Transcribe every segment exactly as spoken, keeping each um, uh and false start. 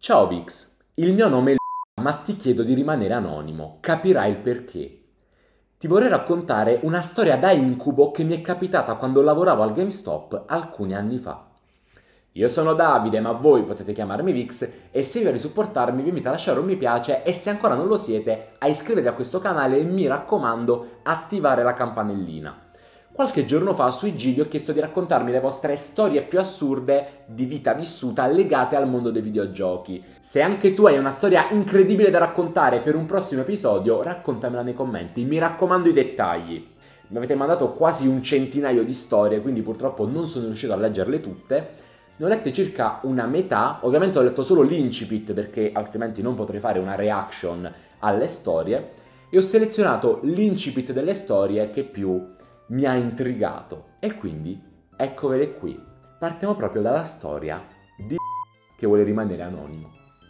Ciao Vix, il mio nome è L, ma ti chiedo di rimanere anonimo, capirai il perché. Ti vorrei raccontare una storia da incubo che mi è capitata quando lavoravo al GameStop alcuni anni fa. Io sono Davide, ma voi potete chiamarmi Vix e se vi va di supportarmi vi invito a lasciare un mi piace e se ancora non lo siete a iscrivervi a questo canale e mi raccomando attivare la campanellina. Qualche giorno fa su I G vi ho chiesto di raccontarmi le vostre storie più assurde di vita vissuta legate al mondo dei videogiochi. Se anche tu hai una storia incredibile da raccontare per un prossimo episodio, raccontamela nei commenti, mi raccomando i dettagli. Mi avete mandato quasi un centinaio di storie, quindi purtroppo non sono riuscito a leggerle tutte. Ne ho lette circa una metà, ovviamente ho letto solo l'incipit perché altrimenti non potrei fare una reaction alle storie, e ho selezionato l'incipit delle storie che più mi ha intrigato e quindi eccovele qui. Partiamo proprio dalla storia di che vuole rimanere anonimo.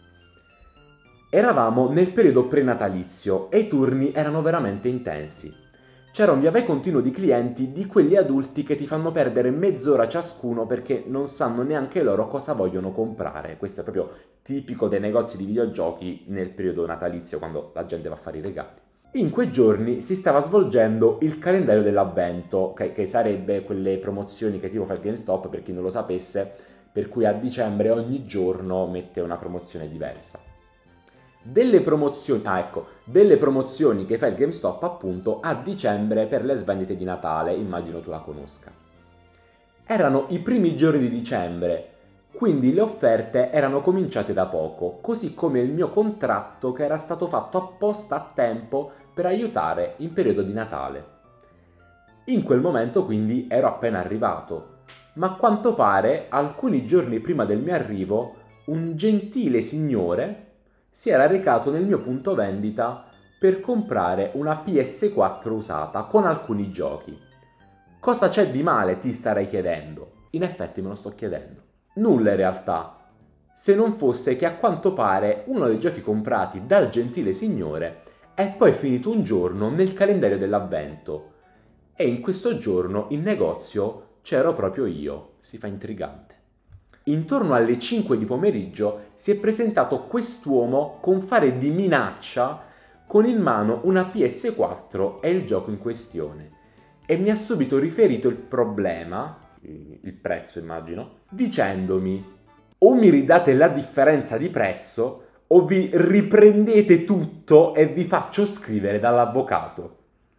Eravamo nel periodo prenatalizio e i turni erano veramente intensi. C'era un via vai continuo di clienti, di quelli adulti che ti fanno perdere mezz'ora ciascuno perché non sanno neanche loro cosa vogliono comprare. Questo è proprio tipico dei negozi di videogiochi nel periodo natalizio, quando la gente va a fare i regali. In quei giorni si stava svolgendo il calendario dell'avvento, che, che sarebbe quelle promozioni che tipo fa il GameStop, per chi non lo sapesse, per cui a dicembre ogni giorno mette una promozione diversa. Delle promozioni, ah ecco, delle promozioni che fa il GameStop appunto a dicembre per le svendite di Natale, immagino tu la conosca. Erano i primi giorni di dicembre, quindi le offerte erano cominciate da poco, così come il mio contratto che era stato fatto apposta a tempo per aiutare in periodo di Natale. In quel momento quindi ero appena arrivato, ma a quanto pare alcuni giorni prima del mio arrivo un gentile signore si era recato nel mio punto vendita per comprare una P S quattro usata con alcuni giochi. Cosa c'è di male, ti starei chiedendo? In effetti me lo sto chiedendo. Nulla in realtà, se non fosse che a quanto pare uno dei giochi comprati dal gentile signore è poi finito un giorno nel calendario dell'avvento e in questo giorno in negozio c'ero proprio io. Si fa intrigante. Intorno alle cinque di pomeriggio si è presentato quest'uomo con fare di minaccia con in mano una P S quattro e il gioco in questione e mi ha subito riferito il problema, il prezzo immagino, dicendomi: o mi ridate la differenza di prezzo o vi riprendete tutto e vi faccio scrivere dall'avvocato.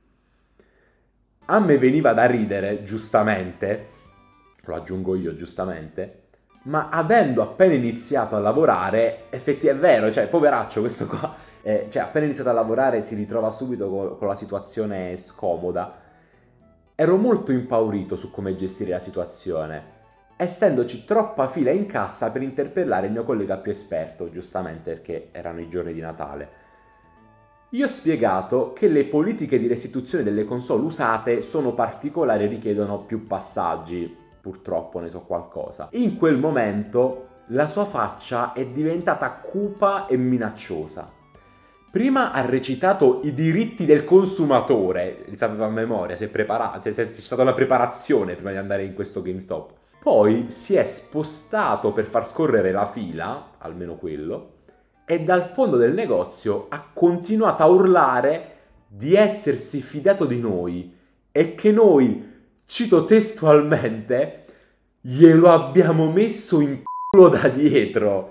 A me veniva da ridere, giustamente, lo aggiungo io giustamente, ma avendo appena iniziato a lavorare, effettivamente è vero, cioè poveraccio questo qua, eh, cioè appena iniziato a lavorare si ritrova subito con, con la situazione scomoda. Ero molto impaurito su come gestire la situazione, essendoci troppa fila in cassa per interpellare il mio collega più esperto, giustamente perché erano i giorni di Natale. Gli ho spiegato che le politiche di restituzione delle console usate sono particolari e richiedono più passaggi, purtroppo ne so qualcosa. In quel momento la sua faccia è diventata cupa e minacciosa. Prima ha recitato i diritti del consumatore, li sapeva a memoria, si è preparato, c'è, c'è stata una preparazione prima di andare in questo GameStop. Poi si è spostato per far scorrere la fila, almeno quello, e dal fondo del negozio ha continuato a urlare di essersi fidato di noi e che noi, cito testualmente, glielo abbiamo messo in culo da dietro.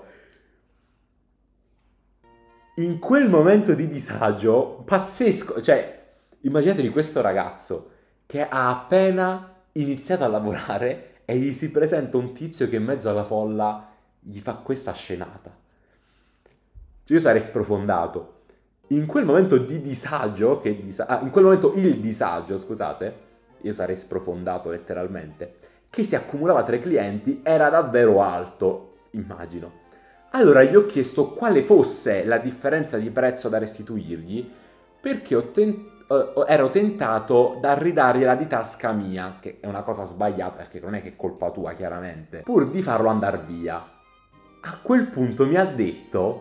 In quel momento di disagio, pazzesco, cioè, immaginatevi questo ragazzo che ha appena iniziato a lavorare e gli si presenta un tizio che in mezzo alla folla gli fa questa scenata. Io sarei sprofondato. In quel momento di disagio, che disa- ah, in quel momento il disagio, scusate, io sarei sprofondato letteralmente, che si accumulava tra i clienti era davvero alto, immagino. Allora gli ho chiesto quale fosse la differenza di prezzo da restituirgli, perché ho ten- uh, ero tentato da ridargliela di tasca mia, che è una cosa sbagliata perché non è che è colpa tua chiaramente, pur di farlo andare via. A quel punto mi ha detto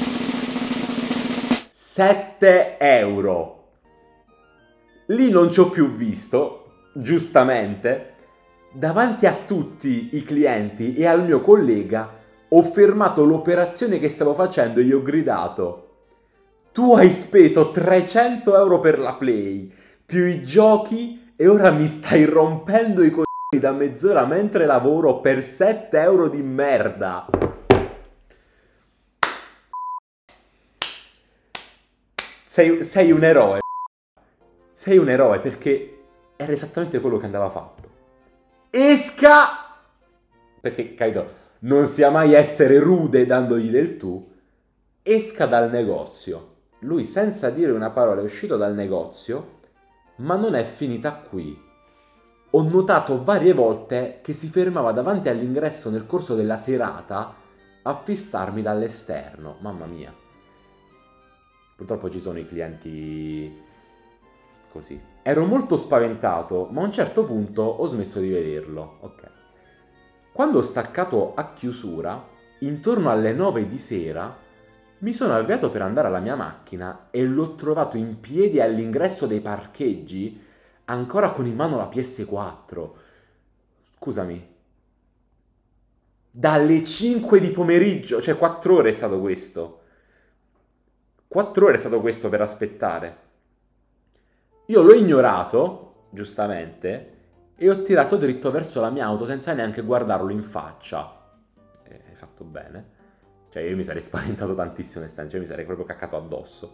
sette euro. Lì non ci ho più visto, giustamente, davanti a tutti i clienti e al mio collega Ho fermato l'operazione che stavo facendo e gli ho gridato: tu hai speso trecento euro per la Play, più i giochi, e ora mi stai rompendo i coglioni da mezz'ora mentre lavoro per sette euro di merda. Sei, sei un eroe. Sei un eroe, perché era esattamente quello che andava fatto. Esca! Perché, capito, non sia mai essere rude dandogli del tu. Esca dal negozio. Lui, senza dire una parola, è uscito dal negozio, ma non è finita qui. Ho notato varie volte che si fermava davanti all'ingresso nel corso della serata a fissarmi dall'esterno. Mamma mia. Purtroppo ci sono i clienti così. Ero molto spaventato, ma a un certo punto ho smesso di vederlo. Ok. Quando ho staccato a chiusura, intorno alle nove di sera, mi sono avviato per andare alla mia macchina e l'ho trovato in piedi all'ingresso dei parcheggi, ancora con in mano la P S quattro. Scusami. Dalle cinque di pomeriggio, cioè quattro ore è stato questo. quattro ore è stato questo per aspettare. Io l'ho ignorato, giustamente, e ho tirato dritto verso la mia auto senza neanche guardarlo in faccia. E hai fatto bene. Cioè io mi sarei spaventato tantissimo, onestamente, cioè mi sarei proprio caccato addosso.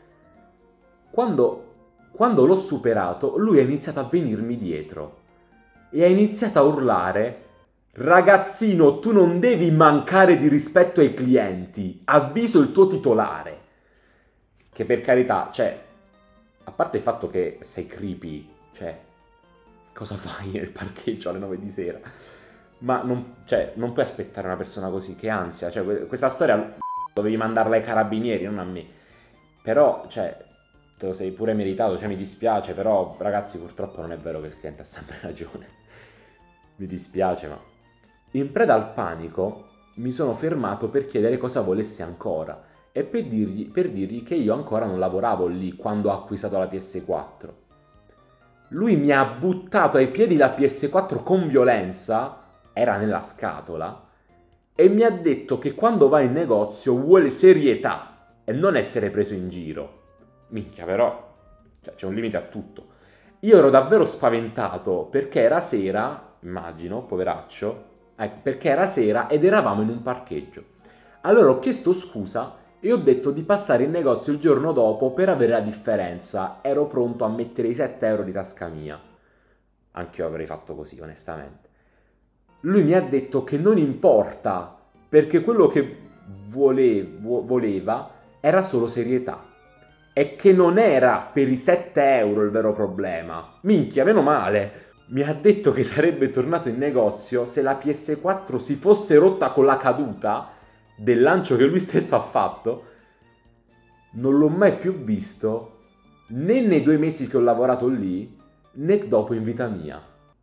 Quando, quando l'ho superato, lui ha iniziato a venirmi dietro e ha iniziato a urlare: ragazzino, tu non devi mancare di rispetto ai clienti, avviso il tuo titolare. Che per carità, cioè, a parte il fatto che sei creepy, cioè, cosa fai nel parcheggio alle nove di sera? Ma non, cioè, non puoi aspettare una persona così, che ansia. Cioè, questa storia dovevi mandarla ai carabinieri, non a me. Però, cioè, te lo sei pure meritato, cioè mi dispiace, però, ragazzi, purtroppo non è vero che il cliente ha sempre ragione. Mi dispiace, ma... In preda al panico, mi sono fermato per chiedere cosa volesse ancora e per dirgli, per dirgli che io ancora non lavoravo lì quando ho acquistato la P S quattro. Lui mi ha buttato ai piedi la P S quattro con violenza, era nella scatola, e mi ha detto che quando va in negozio vuole serietà e non essere preso in giro. Minchia, però, cioè, c'è un limite a tutto. Io ero davvero spaventato perché era sera, immagino, poveraccio, ecco, perché era sera ed eravamo in un parcheggio. Allora ho chiesto scusa e ho detto di passare in negozio il giorno dopo per avere la differenza. Ero pronto a mettere i sette euro di tasca mia. Anch'io avrei fatto così, onestamente. Lui mi ha detto che non importa, perché quello che vole- voleva era solo serietà. E che non era per i sette euro il vero problema. Minchia, meno male. Mi ha detto che sarebbe tornato in negozio se la P S quattro si fosse rotta con la caduta del lancio che lui stesso ha fatto. Non l'ho mai più visto, né nei due mesi che ho lavorato lì, né dopo in vita mia.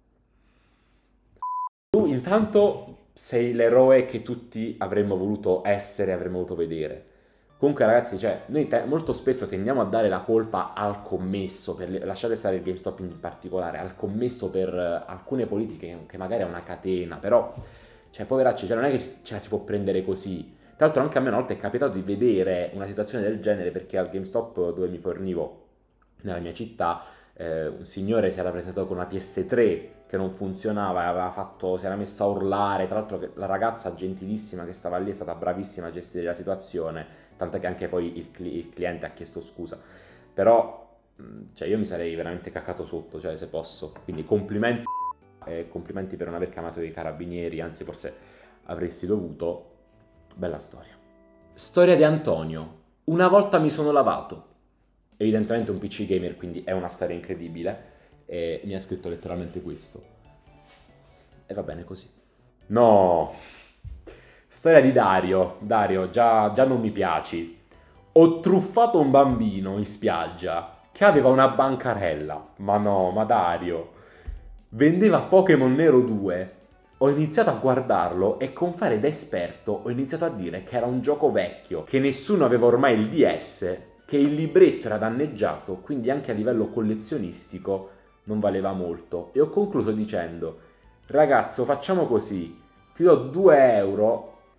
Tu intanto sei l'eroe che tutti avremmo voluto essere, avremmo voluto vedere. Comunque ragazzi, cioè, noi te- molto spesso tendiamo a dare la colpa al commesso, per le- lasciate stare il GameStop in particolare, al commesso per eh, alcune politiche che magari è una catena, però, cioè, poveracci, cioè, non è che ce la si può prendere così. Tra l'altro anche a me una volta è capitato di vedere una situazione del genere perché al GameStop dove mi fornivo nella mia città eh, un signore si era presentato con una P S tre che non funzionava, aveva fatto, si era messa a urlare, tra l'altro la ragazza gentilissima che stava lì è stata bravissima a gestire la situazione, tant'è che anche poi il, cli- il cliente ha chiesto scusa, però cioè, io mi sarei veramente caccato sotto, cioè se posso, quindi complimenti, eh, complimenti per non aver chiamato i carabinieri, anzi forse avresti dovuto. Bella storia. Storia di Antonio. Una volta mi sono lavato. Evidentemente un P C gamer, quindi è una storia incredibile. E mi ha scritto letteralmente questo. E va bene così. No. Storia di Dario. Dario, già, già non mi piaci. Ho truffato un bambino in spiaggia che aveva una bancarella. Ma no, ma Dario. Vendeva Pokémon Nero due. Ho iniziato a guardarlo e con fare da esperto ho iniziato a dire che era un gioco vecchio, che nessuno aveva ormai il D S, che il libretto era danneggiato, quindi anche a livello collezionistico non valeva molto. E ho concluso dicendo: ragazzo, facciamo così, ti do due euro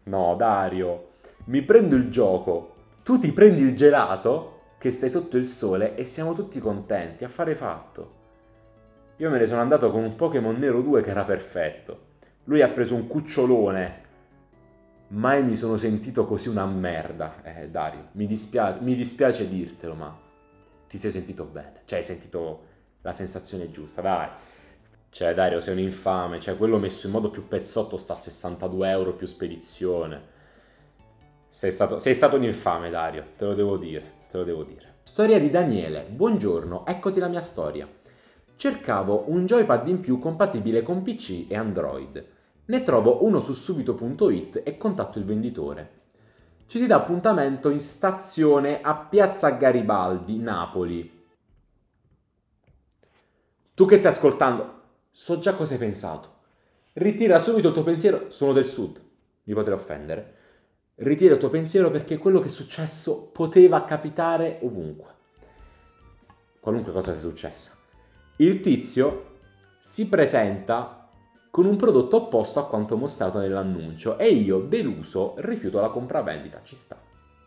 No, Dario, mi prendo il gioco, tu ti prendi il gelato, che stai sotto il sole e siamo tutti contenti, affare fatto. Io me ne sono andato con un Pokémon Nero due che era perfetto. Lui ha preso un cucciolone. Mai mi sono sentito così una merda. Eh, Dario, mi dispiace, mi dispiace dirtelo, ma ti sei sentito bene. Cioè, hai sentito la sensazione giusta, dai. Cioè, Dario, sei un infame. Cioè, quello messo in modo più pezzotto sta a sessantadue euro più spedizione. Sei stato, sei stato un infame, Dario, te lo devo dire, te lo devo dire. Storia di Daniele. Buongiorno, eccoti la mia storia. Cercavo un joypad in più compatibile con P C e Android. Ne trovo uno su subito punto it e contatto il venditore. Ci si dà appuntamento in stazione a Piazza Garibaldi, Napoli. Tu che stai ascoltando, so già cosa hai pensato. Ritira subito il tuo pensiero, sono del sud, mi potrei offendere. Ritira il tuo pensiero perché quello che è successo poteva capitare ovunque. Qualunque cosa sia successa. Il tizio si presenta con un prodotto opposto a quanto mostrato nell'annuncio e io, deluso, rifiuto la compravendita. Ci sta.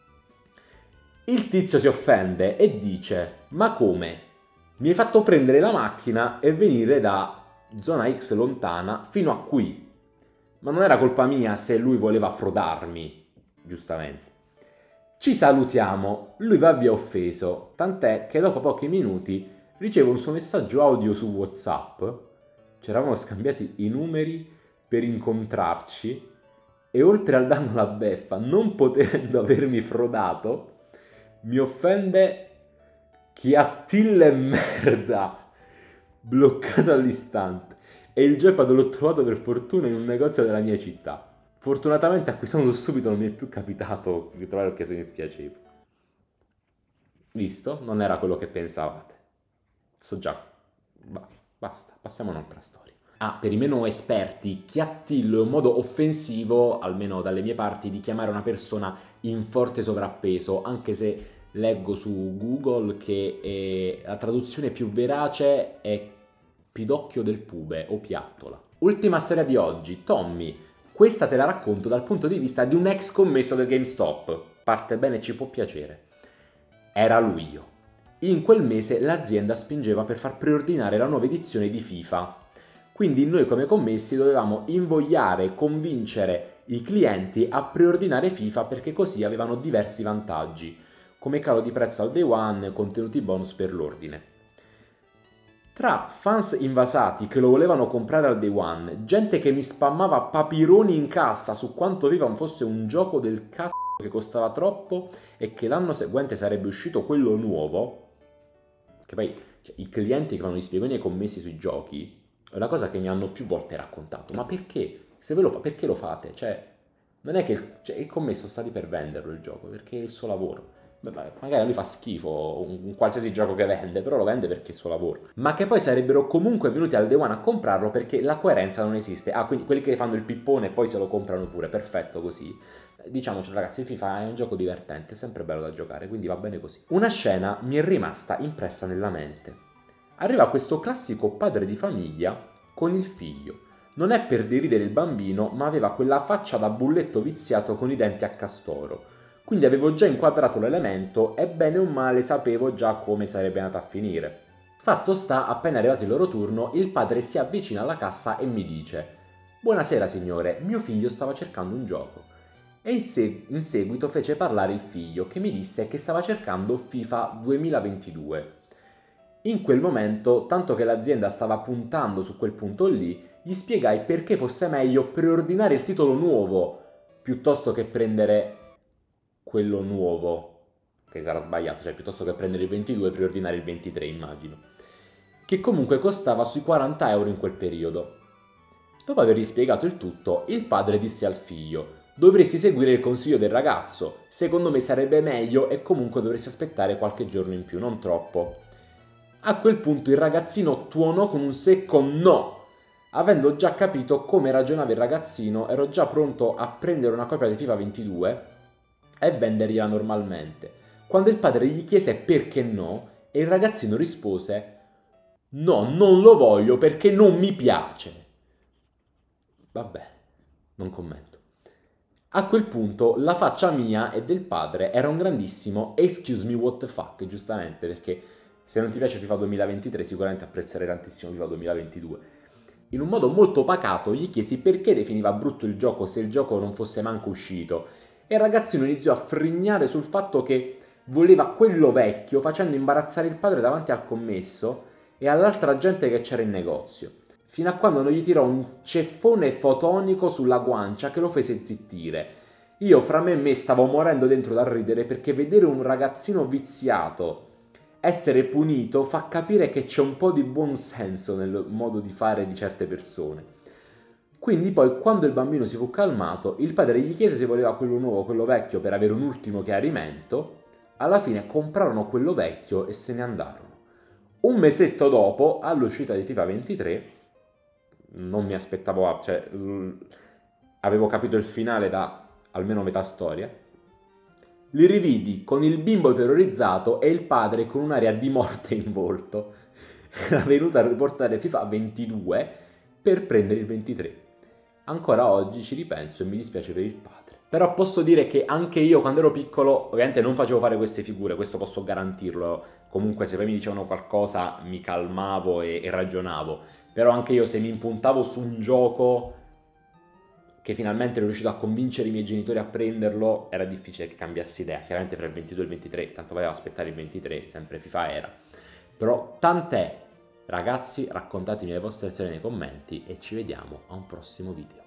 Il tizio si offende e dice: ma come? Mi hai fatto prendere la macchina e venire da zona X lontana fino a qui. Ma non era colpa mia se lui voleva frodarmi, giustamente. Ci salutiamo, lui va via offeso, tant'è che dopo pochi minuti ricevo un suo messaggio audio su WhatsApp. Ci eravamo scambiati i numeri per incontrarci e oltre al danno alla beffa, non potendo avermi frodato, mi offende chi attilla e merda, bloccato all'istante. E il joypad l'ho trovato per fortuna in un negozio della mia città. Fortunatamente acquistando subito non mi è più capitato di trovare occasioni spiacevoli. Visto? Non era quello che pensavate. So già. Bah, basta, passiamo a un'altra storia. Ah, per i meno esperti, chiattillo è un modo offensivo, almeno dalle mie parti, di chiamare una persona in forte sovrappeso, anche se leggo su Google che è, la traduzione più verace è pidocchio del pube o piattola. Ultima storia di oggi, Tommy. Questa te la racconto dal punto di vista di un ex commesso del GameStop. Parte bene, ci può piacere. Era lui io. In quel mese l'azienda spingeva per far preordinare la nuova edizione di FIFA. Quindi noi come commessi dovevamo invogliare, convincere i clienti a preordinare FIFA perché così avevano diversi vantaggi, come calo di prezzo al day one, contenuti bonus per l'ordine. Tra fans invasati che lo volevano comprare al day one, gente che mi spammava papironi in cassa su quanto FIFA fosse un gioco del cazzo che costava troppo e che l'anno seguente sarebbe uscito quello nuovo, che poi cioè, i clienti che fanno gli spiegoni ai commessi sui giochi è una cosa che mi hanno più volte raccontato. Ma perché? Se ve lo fa, perché lo fate? Cioè, non è che il, cioè, il commesso sta lì per venderlo il gioco, perché è il suo lavoro. Beh, magari a lui fa schifo un, un qualsiasi gioco che vende, però lo vende perché è il suo lavoro. Ma che poi sarebbero comunque venuti al day one a comprarlo perché la coerenza non esiste. Ah, quindi quelli che fanno il pippone e poi se lo comprano pure, perfetto così. Diciamoci ragazzi, FIFA è un gioco divertente, è sempre bello da giocare, quindi va bene così. Una scena mi è rimasta impressa nella mente. Arriva questo classico padre di famiglia con il figlio. Non è per deridere il bambino, ma aveva quella faccia da bulletto viziato con i denti a castoro. Quindi avevo già inquadrato l'elemento e bene o male sapevo già come sarebbe andata a finire. Fatto sta, appena arrivato il loro turno, il padre si avvicina alla cassa e mi dice: «Buonasera signore, mio figlio stava cercando un gioco». E in, seg- in seguito fece parlare il figlio, che mi disse che stava cercando FIFA duemilaventidue. In quel momento, tanto che l'azienda stava puntando su quel punto lì, gli spiegai perché fosse meglio preordinare il titolo nuovo piuttosto che prendere quello nuovo, che sarà sbagliato, cioè piuttosto che prendere il ventidue preordinare il ventitré, immagino, che comunque costava sui quaranta euro in quel periodo. Dopo avergli spiegato il tutto, il padre disse al figlio: «Dovresti seguire il consiglio del ragazzo, secondo me sarebbe meglio e comunque dovresti aspettare qualche giorno in più, non troppo». A quel punto il ragazzino tuonò con un secco no. Avendo già capito come ragionava il ragazzino, ero già pronto a prendere una copia di FIFA ventidue e vendergliela normalmente, quando il padre gli chiese perché no e il ragazzino rispose: «No, non lo voglio perché non mi piace». Vabbè, non commento. A quel punto la faccia mia e del padre era un grandissimo excuse me what the fuck, giustamente, perché se non ti piace FIFA duemilaventitré sicuramente apprezzerai tantissimo FIFA duemilaventidue. In un modo molto pacato gli chiesi perché definiva brutto il gioco se il gioco non fosse manco uscito, e il ragazzino iniziò a frignare sul fatto che voleva quello vecchio, facendo imbarazzare il padre davanti al commesso e all'altra gente che c'era in negozio, fino a quando non gli tirò un ceffone fotonico sulla guancia che lo fece zittire. Io fra me e me stavo morendo dentro da ridere, perché vedere un ragazzino viziato essere punito fa capire che c'è un po' di buon senso nel modo di fare di certe persone. Quindi poi, quando il bambino si fu calmato, il padre gli chiese se voleva quello nuovo o quello vecchio per avere un ultimo chiarimento. Alla fine comprarono quello vecchio e se ne andarono. Un mesetto dopo, all'uscita di FIFA ventitré, non mi aspettavo, cioè avevo capito il finale da almeno metà storia, li rividi con il bimbo terrorizzato e il padre con un'aria di morte in volto. Era venuto a riportare FIFA ventidue per prendere il ventitré. Ancora oggi ci ripenso e mi dispiace per il padre. Però posso dire che anche io quando ero piccolo ovviamente non facevo fare queste figure, questo posso garantirlo. Comunque se poi mi dicevano qualcosa mi calmavo e, e ragionavo. Però anche io se mi impuntavo su un gioco che finalmente ero riuscito a convincere i miei genitori a prenderlo, era difficile che cambiassi idea. Chiaramente fra il ventidue e il ventitré, tanto valeva aspettare il ventitré, sempre FIFA era. Però tant'è. Ragazzi, raccontatemi le vostre storie nei commenti e ci vediamo a un prossimo video.